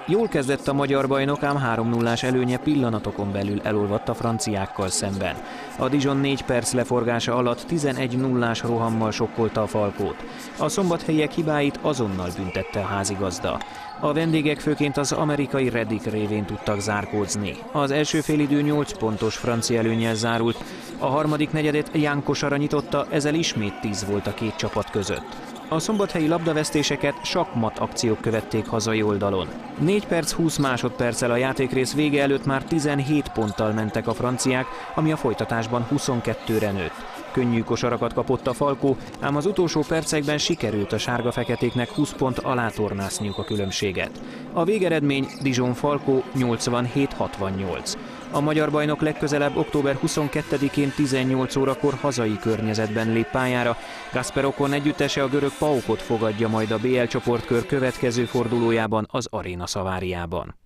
Jól kezdett a magyar bajnok, ám 3-0-ás előnye pillanatokon belül elolvadt a franciákkal szemben. A Dijon 4 perc leforgása alatt 11-0-ás rohammal sokkolta a Falkót. A szombathelyiek hibáit azonnal büntette a házigazda. A vendégek főként az amerikai Reddick révén tudtak zárkózni. Az első félidő 8 pontos francia előnnyel zárult, a harmadik negyedet Jan Kosara nyitotta, ezzel ismét 10 volt a két csapat között. A szombathelyi labdavesztéseket sakmat akciók követték hazai oldalon. 4 perc 20 másodperccel a játékrész vége előtt már 17 ponttal mentek a franciák, ami a folytatásban 22-re nőtt. Könnyű kosarakat kapott a Falkó, ám az utolsó percekben sikerült a sárga-feketéknek 20 pont alá tornászniuk a különbséget. A végeredmény Dijon-Falkó 87-68. A magyar bajnok legközelebb október 22-én 18 órakor hazai környezetben lép pályára. Gasper Ocon együttese a görög PAOK-ot fogadja majd a BL csoportkör következő fordulójában az Arena Szaváriában.